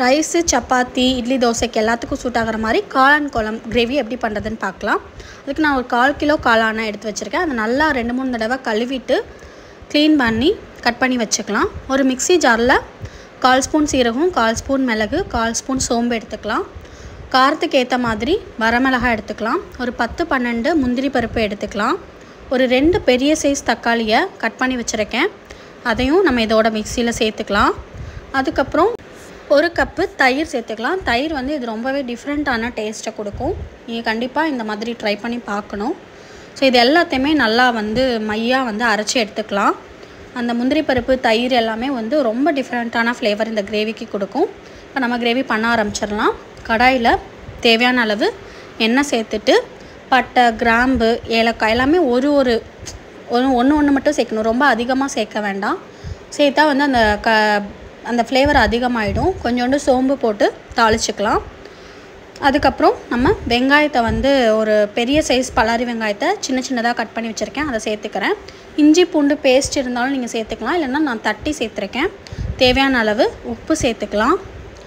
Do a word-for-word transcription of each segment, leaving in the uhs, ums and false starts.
Rice chapati idli தோசைக்கு எல்லாத்துக்கும் suit ஆகிற மாதிரி காளான் குழம்பு கிரேவி எப்படி பண்ணுறதுன்னு பார்க்கலாம். அதுக்கு நான் ஒரு கால் கிலோ காளானை எடுத்து வச்சுருக்கேன். அதை நல்லா ரெண்டு மூணு தடவை கழுவிட்டு க்ளீன் பண்ணி கட் பண்ணி வச்சுக்கலாம். ஒரு மிக்ஸி ஜாரில் கால் ஸ்பூன் சீரகம், கால் ஸ்பூன் மிளகு, கால் ஸ்பூன் சோம்பு எடுத்துக்கலாம். காரத்துக்கு ஏற்ற மாதிரி வரமிளகாய் எடுத்துக்கலாம். ஒரு பத்து பன்னெண்டு முந்திரி பருப்பு எடுத்துக்கலாம். ஒரு ரெண்டு பெரிய சைஸ் தக்காளியை கட் பண்ணி வச்சுருக்கேன். அதையும் நம்ம இதோட மிக்சியில் சேர்த்துக்கலாம். அதுக்கப்புறம் ஒரு கப்பு தயிர் சேர்த்துக்கலாம். தயிர் வந்து இது ரொம்பவே டிஃப்ரெண்ட்டான டேஸ்ட்டை கொடுக்கும். நீங்கள் கண்டிப்பாக இந்த மாதிரி ட்ரை பண்ணி பார்க்கணும். ஸோ இது எல்லாத்தையுமே நல்லா வந்து மையாக வந்து அரைச்சி எடுத்துக்கலாம். அந்த முந்திரி பருப்பு தயிர் எல்லாமே வந்து ரொம்ப டிஃப்ரெண்ட்டான ஃப்ளேவர் இந்த கிரேவிக்கு கொடுக்கும். இப்போ நம்ம கிரேவி பண்ண ஆரம்பிச்சிடலாம். கடாயில் தேவையான அளவு எண்ணெய் சேர்த்துட்டு பட்டை, கிராம்பு, ஏலக்காய் எல்லாமே ஒரு ஒரு ஒன்று ஒன்று ஒன்று மட்டும் சேர்க்கணும். ரொம்ப அதிகமாக சேர்க்க வேண்டாம். சேர்த்தா வந்து அந்த க அந்த ஃப்ளேவர் அதிகமாகிடும். கொஞ்சோண்டு சோம்பு போட்டு தாளிச்சிக்கலாம். அதுக்கப்புறம் நம்ம வெங்காயத்தை வந்து ஒரு பெரிய சைஸ் பலாரி வெங்காயத்தை சின்ன சின்னதாக கட் பண்ணி வச்சுருக்கேன். அதை சேர்த்துக்கிறேன். இஞ்சி பூண்டு பேஸ்ட் இருந்தாலும் நீங்கள் சேர்த்துக்கலாம், இல்லைன்னா நான் தட்டி சேர்த்துருக்கேன். தேவையான அளவு உப்பு சேர்த்துக்கலாம்.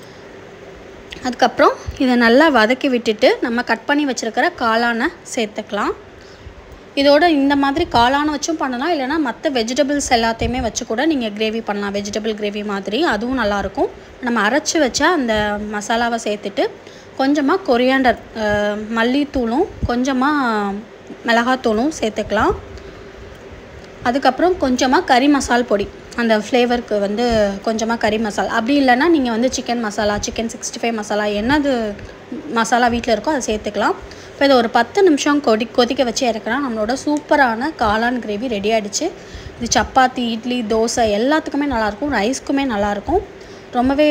அதுக்கப்புறம் இதை நல்லா வதக்கி விட்டுட்டு நம்ம கட் பண்ணி வச்சுருக்கிற காளானை சேர்த்துக்கலாம். இதோட இந்த மாதிரி காளானை வச்சும் பண்ணலாம், இல்லைனா மற்ற வெஜிடபிள்ஸ் எல்லாத்தையுமே வச்சு கூட நீங்கள் கிரேவி பண்ணலாம். வெஜிடபிள் கிரேவி மாதிரி அதுவும் நல்லாயிருக்கும். நம்ம அரைச்சி வச்சா அந்த மசாலாவை சேர்த்துட்டு கொஞ்சமாக கொரியாண்டர் மல்லித்தூளும் கொஞ்சமாக மிளகாத்தூளும் சேர்த்துக்கலாம். அதுக்கப்புறம் கொஞ்சமாக கறி மசால் பொடி, அந்த ஃப்ளேவருக்கு வந்து கொஞ்சமாக கறி மசாலா, அப்படி இல்லைன்னா நீங்கள் வந்து chicken masala, chicken sixty five masala, என்னது மசாலா வீட்டில் இருக்கோ அதை சேர்த்துக்கலாம். இப்போ இதை ஒரு பத்து நிமிஷம் கொதி கொதிக்க வச்சு இறக்கலாம். நம்மளோட சூப்பரான காளான் கிரேவி ரெடி ஆகிடுச்சு. இது சப்பாத்தி, இட்லி, தோசை எல்லாத்துக்குமே நல்லாயிருக்கும். ரைஸ்க்குமே நல்லாயிருக்கும். ரொம்பவே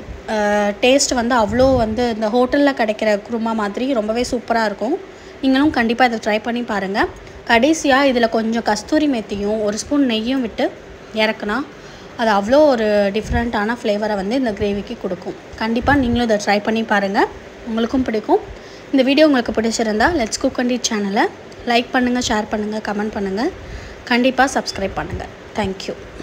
டேஸ்ட் வந்து அவ்வளோ வந்து இந்த ஹோட்டலில் கிடைக்கிற குருமா மாதிரி ரொம்பவே சூப்பராக இருக்கும். நீங்களும் கண்டிப்பாக இதை ட்ரை பண்ணி பாருங்கள். கடைசியாக இதில் கொஞ்சம் கஸ்தூரி மேத்தியும் ஒரு ஸ்பூன் நெய்யும் விட்டு இறக்குனா அது அவ்வளோ ஒரு டிஃப்ரெண்ட்டான ஃப்ளேவரை வந்து இந்த கிரேவிக்கு கொடுக்கும். கண்டிப்பாக நீங்களும் இதை ட்ரை பண்ணி பாருங்கள். உங்களுக்கும் பிடிக்கும். இந்த வீடியோ உங்களுக்கு பிடிச்சிருந்தா லெட்ஸ் குக் அண்ட் ஈட் சேனலை லைக் பண்ணுங்கள், ஷேர் பண்ணுங்கள், கமெண்ட் பண்ணுங்கள். கண்டிப்பாக சப்ஸ்கிரைப் பண்ணுங்கள். தேங்க்யூ.